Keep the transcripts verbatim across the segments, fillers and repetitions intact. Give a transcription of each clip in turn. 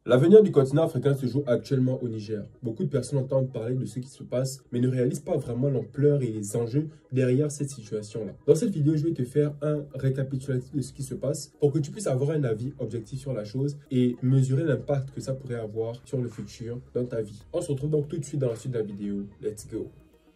L'avenir du continent africain se joue actuellement au Niger. Beaucoup de personnes entendent parler de ce qui se passe, mais ne réalisent pas vraiment l'ampleur et les enjeux derrière cette situation-là. Dans cette vidéo, je vais te faire un récapitulatif de ce qui se passe pour que tu puisses avoir un avis objectif sur la chose et mesurer l'impact que ça pourrait avoir sur le futur dans ta vie. On se retrouve donc tout de suite dans la suite de la vidéo. Let's go!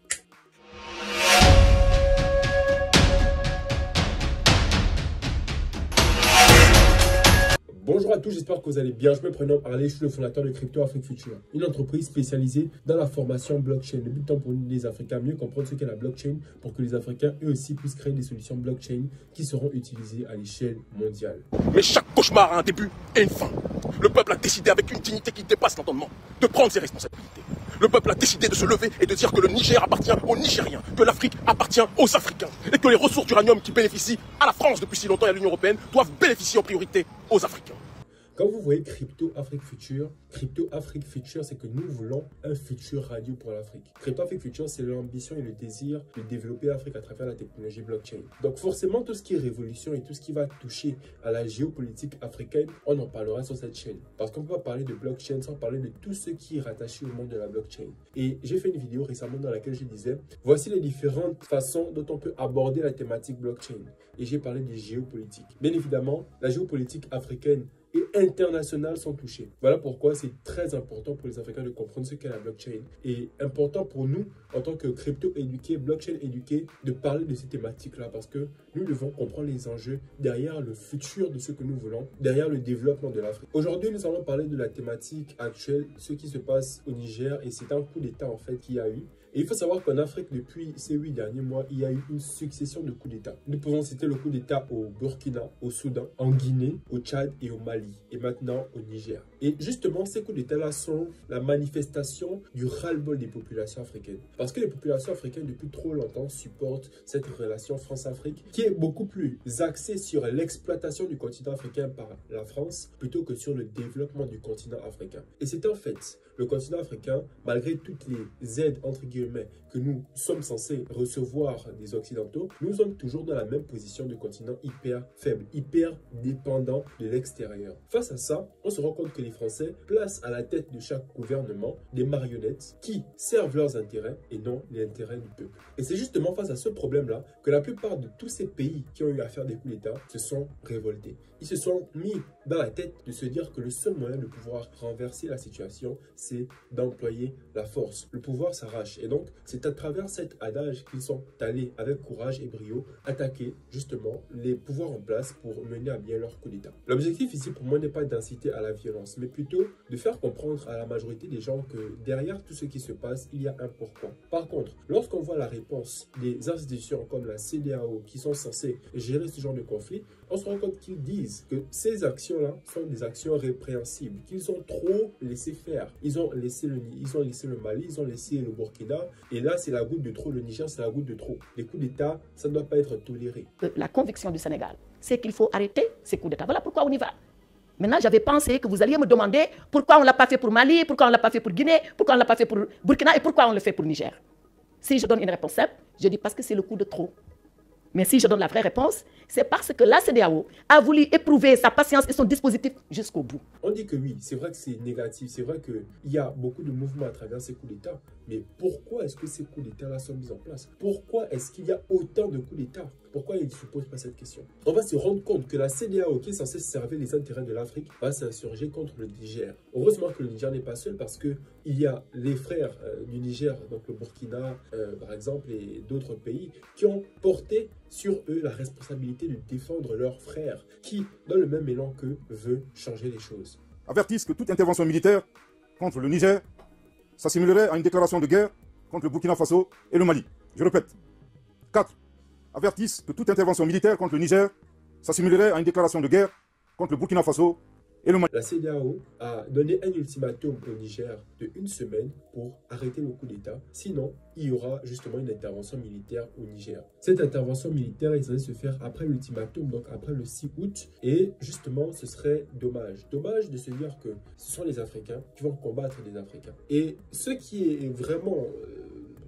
Bonjour à tous, j'espère que vous allez bien. Je me prénomme Arley, je suis le fondateur de Crypto Afrique Future, une entreprise spécialisée dans la formation blockchain. Le but étant pour nous, les Africains, mieux comprendre ce qu'est la blockchain pour que les Africains, eux aussi, puissent créer des solutions blockchain qui seront utilisées à l'échelle mondiale. Mais chaque cauchemar a un début et une fin. Le peuple a décidé, avec une dignité qui dépasse l'entendement, de prendre ses responsabilités. Le peuple a décidé de se lever et de dire que le Niger appartient aux Nigériens, que l'Afrique appartient aux Africains et que les ressources d'uranium qui bénéficient à la France depuis si longtemps et à l'Union européenne doivent bénéficier en priorité aux Africains. Quand vous voyez Crypto Afrique Future, Crypto Afrique Future, c'est que nous voulons un futur radio pour l'Afrique. Crypto Afrique Future, c'est l'ambition et le désir de développer l'Afrique à travers la technologie blockchain. Donc forcément, tout ce qui est révolution et tout ce qui va toucher à la géopolitique africaine, on en parlera sur cette chaîne. Parce qu'on ne peut pas parler de blockchain sans parler de tout ce qui est rattaché au monde de la blockchain. Et j'ai fait une vidéo récemment dans laquelle je disais, voici les différentes façons dont on peut aborder la thématique blockchain. Et j'ai parlé de géopolitique. Bien évidemment, la géopolitique africaine et internationales sont touchées. Voilà pourquoi c'est très important pour les Africains de comprendre ce qu'est la blockchain et important pour nous, en tant que crypto éduqués, blockchain éduqués, de parler de ces thématiques-là parce que nous devons comprendre les enjeux derrière le futur de ce que nous voulons, derrière le développement de l'Afrique. Aujourd'hui, nous allons parler de la thématique actuelle, ce qui se passe au Niger et c'est un coup d'État en fait qu'il y a eu. Et il faut savoir qu'en Afrique, depuis ces huit derniers mois, il y a eu une succession de coups d'État. Nous pouvons citer le coup d'État au Burkina, au Soudan, en Guinée, au Tchad et au Mali. Et maintenant au Niger. Et justement, ces coups d'État-là sont la manifestation du ras-le-bol des populations africaines. Parce que les populations africaines, depuis trop longtemps, supportent cette relation France-Afrique qui est beaucoup plus axée sur l'exploitation du continent africain par la France plutôt que sur le développement du continent africain. Et c'est en fait le continent africain, malgré toutes les aides, entre guillemets, que nous sommes censés recevoir des Occidentaux, nous sommes toujours dans la même position de continent hyper faible, hyper dépendant de l'extérieur. Face à ça, on se rend compte que les Français placent à la tête de chaque gouvernement des marionnettes qui servent leurs intérêts et non les intérêts du peuple. Et c'est justement face à ce problème-là que la plupart de tous ces pays qui ont eu à faire des coups d'État se sont révoltés. Ils se sont mis dans la tête de se dire que le seul moyen de pouvoir renverser la situation, c'est d'employer la force. Le pouvoir s'arrache. Et donc, c'est à travers cet adage qu'ils sont allés avec courage et brio attaquer justement les pouvoirs en place pour mener à bien leur coup d'État. L'objectif ici pour moi n'est pas d'inciter à la violence, mais plutôt de faire comprendre à la majorité des gens que derrière tout ce qui se passe, il y a un pourquoi. Par contre, lorsqu'on voit la réponse des institutions comme la C D A O qui sont censées gérer ce genre de conflit, on se rend compte qu'ils disent que ces actions-là sont des actions répréhensibles, qu'ils ont trop laissé faire. Ils ont laissé le, ils ont laissé le Mali, ils ont laissé le Burkina, et là c'est la goutte de trop, le Niger c'est la goutte de trop. Les coups d'État, ça ne doit pas être toléré. La conviction du Sénégal, c'est qu'il faut arrêter ces coups d'État. Voilà pourquoi on y va. Maintenant, j'avais pensé que vous alliez me demander pourquoi on ne l'a pas fait pour Mali, pourquoi on ne l'a pas fait pour Guinée, pourquoi on ne l'a pas fait pour Burkina et pourquoi on le fait pour Niger. Si je donne une réponse simple, je dis parce que c'est le coup de trop. Mais si je donne la vraie réponse, c'est parce que la C D A O a voulu éprouver sa patience et son dispositif jusqu'au bout. On dit que oui, c'est vrai que c'est négatif, c'est vrai qu'il y a beaucoup de mouvements à travers ces coups d'État, mais pourquoi est-ce que ces coups d'État-là sont mis en place? Pourquoi est-ce qu'il y a autant de coups d'État? Pourquoi il ne se pose pas cette question? On va se rendre compte que la C D A O, qui est censée servir les intérêts de l'Afrique, va s'insurger contre le Niger. Heureusement que le Niger n'est pas seul parce qu'il y a les frères euh, du Niger, donc le Burkina euh, par exemple, et d'autres pays, qui ont porté sur eux la responsabilité de défendre leurs frères, qui, dans le même élan qu'eux, veut changer les choses. Avertissent que toute intervention militaire contre le Niger s'assimilerait à une déclaration de guerre contre le Burkina Faso et le Mali. Je répète. quatre. Avertissent que toute intervention militaire contre le Niger s'assimilerait à une déclaration de guerre contre le Burkina Faso et le Mali. La C D A O a donné un ultimatum au Niger de une semaine pour arrêter le coup d'État. Sinon, il y aura justement une intervention militaire au Niger. Cette intervention militaire est censée se faire après l'ultimatum, donc après le six août. Et justement, ce serait dommage. Dommage de se dire que ce sont les Africains qui vont combattre les Africains. Et ce qui est vraiment... Euh,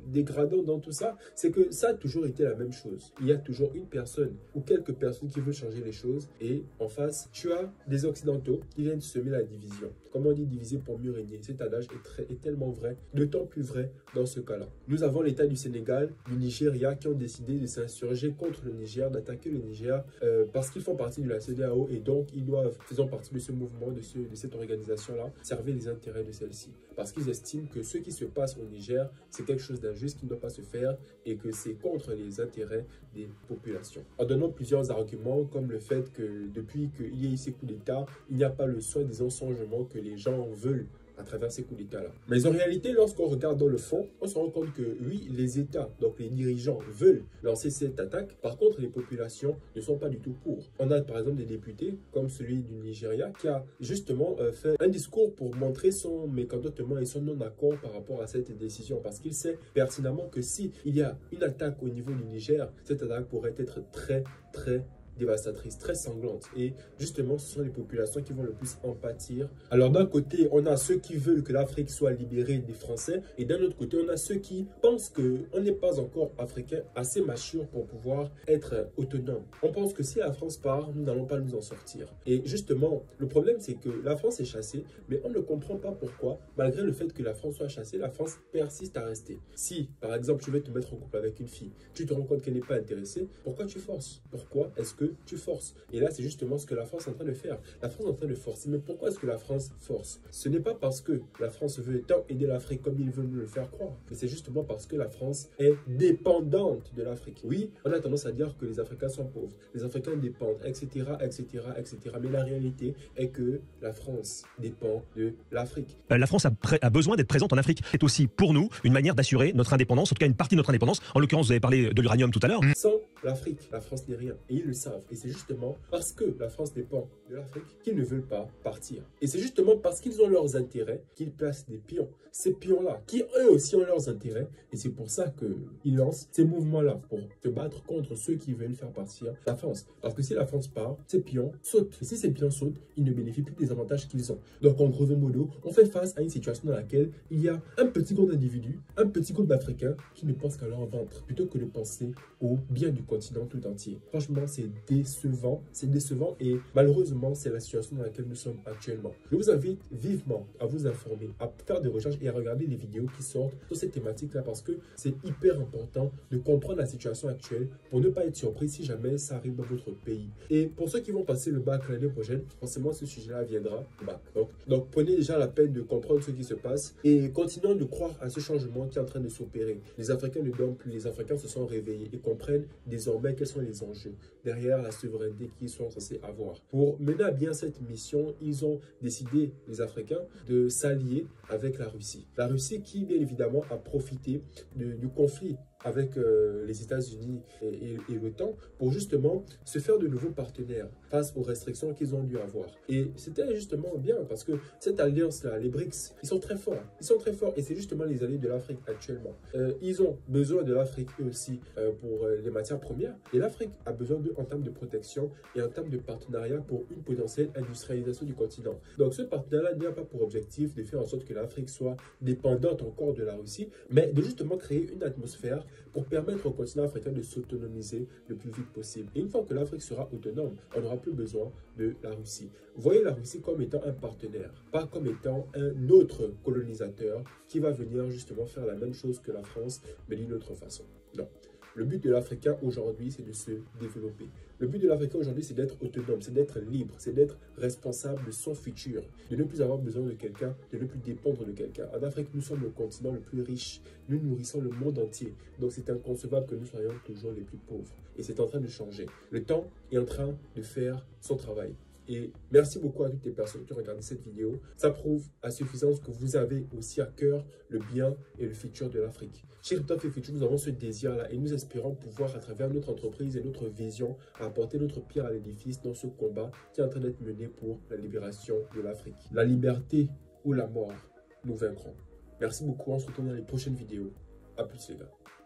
dégradant dans tout ça, c'est que ça a toujours été la même chose. Il y a toujours une personne ou quelques personnes qui veulent changer les choses et en face, tu as des Occidentaux qui viennent semer la division. Comme on dit, diviser pour mieux régner. Cet adage est, très, est tellement vrai, d'autant plus vrai dans ce cas-là. Nous avons l'État du Sénégal, du Nigeria qui ont décidé de s'insurger contre le Niger, d'attaquer le Niger euh, parce qu'ils font partie de la C E D E A O et donc ils doivent, faisant partie de ce mouvement, de, ce, de cette organisation-là, servir les intérêts de celle-ci. Parce qu'ils estiment que ce qui se passe au Niger, c'est quelque chose d'injuste qui ne doit pas se faire et que c'est contre les intérêts des populations. En donnant plusieurs arguments comme le fait que depuis qu'il y a eu ces coups d'État, il n'y a pas le soi-disant changement que les gens veulent à travers ces coups d'État-là. Mais en réalité, lorsqu'on regarde dans le fond, on se rend compte que oui, les États, donc les dirigeants, veulent lancer cette attaque. Par contre, les populations ne sont pas du tout pour. On a par exemple des députés, comme celui du Nigeria, qui a justement euh, fait un discours pour montrer son mécontentement et son non-accord par rapport à cette décision. Parce qu'il sait pertinemment que si il y a une attaque au niveau du Niger, cette attaque pourrait être très, très dévastatrice, très sanglante. Et justement, ce sont les populations qui vont le plus en pâtir. Alors d'un côté, on a ceux qui veulent que l'Afrique soit libérée des Français et d'un autre côté, on a ceux qui pensent qu'on n'est pas encore africain assez mature pour pouvoir être autonome. On pense que si la France part, nous n'allons pas nous en sortir. Et justement, le problème, c'est que la France est chassée, mais on ne comprend pas pourquoi, malgré le fait que la France soit chassée, la France persiste à rester. Si, par exemple, tu veux te mettre en couple avec une fille, tu te rends compte qu'elle n'est pas intéressée, pourquoi tu forces? Pourquoi est-ce que tu forces? Et là, c'est justement ce que la France est en train de faire. La France est en train de forcer. Mais pourquoi est-ce que la France force? Ce n'est pas parce que la France veut tant aider l'Afrique comme ils veulent nous le faire croire, mais c'est justement parce que la France est dépendante de l'Afrique. Oui, on a tendance à dire que les Africains sont pauvres, les Africains dépendent, et cetera, et cetera, et cetera. Mais la réalité est que la France dépend de l'Afrique. Euh, la France a, a besoin d'être présente en Afrique. C'est aussi pour nous une manière d'assurer notre indépendance, en tout cas une partie de notre indépendance. En l'occurrence, vous avez parlé de l'uranium tout à l'heure. Sans l'Afrique, la France n'est rien. Et ils le savent. Et c'est justement parce que la France dépend de l'Afrique qu'ils ne veulent pas partir. Et c'est justement parce qu'ils ont leurs intérêts qu'ils placent des pions. Ces pions-là, qui eux aussi ont leurs intérêts. Et c'est pour ça qu'ils lancent ces mouvements-là pour se battre contre ceux qui veulent faire partir la France. Parce que si la France part, ces pions sautent. Et si ces pions sautent, ils ne bénéficient plus des avantages qu'ils ont. Donc en grosso modo, on fait face à une situation dans laquelle il y a un petit groupe d'individus, un petit groupe d'Africains qui ne pensent qu'à leur ventre plutôt que de penser au bien du continent tout entier. Franchement, c'est décevant. C'est décevant et malheureusement, c'est la situation dans laquelle nous sommes actuellement. Je vous invite vivement à vous informer, à faire des recherches et à regarder les vidéos qui sortent sur cette thématique-là parce que c'est hyper important de comprendre la situation actuelle pour ne pas être surpris si jamais ça arrive dans votre pays. Et pour ceux qui vont passer le bac l'année prochaine, forcément, ce sujet-là viendra au bac. Donc, donc, prenez déjà la peine de comprendre ce qui se passe et continuons de croire à ce changement qui est en train de s'opérer. Les Africains ne dorment plus, les Africains se sont réveillés et comprennent désormais quels sont les enjeux derrière la souveraineté qu'ils sont censés avoir. Pour mener à bien cette mission, ils ont décidé, les Africains, de s'allier avec la Russie. La Russie qui, bien évidemment, a profité de, du conflit avec euh, les États-Unis et, et, et l'OTAN pour justement se faire de nouveaux partenaires face aux restrictions qu'ils ont dû avoir. Et c'était justement bien parce que cette alliance-là, les BRICS, ils sont très forts. Ils sont très forts et c'est justement les alliés de l'Afrique actuellement. Euh, ils ont besoin de l'Afrique eux aussi euh, pour euh, les matières premières et l'Afrique a besoin d'eux en termes de protection et en termes de partenariat pour une potentielle industrialisation du continent. Donc ce partenariat n'a pas pour objectif de faire en sorte que l'Afrique soit dépendante encore de la Russie, mais de justement créer une atmosphère pour permettre au continent africain de s'autonomiser le plus vite possible. Et une fois que l'Afrique sera autonome, on n'aura plus besoin de la Russie. Voyez la Russie comme étant un partenaire, pas comme étant un autre colonisateur qui va venir justement faire la même chose que la France, mais d'une autre façon. Non. Le but de l'Africain aujourd'hui, c'est de se développer. Le but de l'Africain aujourd'hui, c'est d'être autonome, c'est d'être libre, c'est d'être responsable de son futur, de ne plus avoir besoin de quelqu'un, de ne plus dépendre de quelqu'un. En Afrique, nous sommes le continent le plus riche. Nous nourrissons le monde entier. Donc, c'est inconcevable que nous soyons toujours les plus pauvres. Et c'est en train de changer. Le temps est en train de faire son travail. Et merci beaucoup à toutes les personnes qui ont regardé cette vidéo. Ça prouve à suffisance que vous avez aussi à cœur le bien et le futur de l'Afrique. Chez Crypto Afrique Future, nous avons ce désir-là et nous espérons pouvoir, à travers notre entreprise et notre vision, apporter notre pierre à l'édifice dans ce combat qui est en train d'être mené pour la libération de l'Afrique. La liberté ou la mort, nous vaincrons. Merci beaucoup, on se retrouve dans les prochaines vidéos. À plus les gars.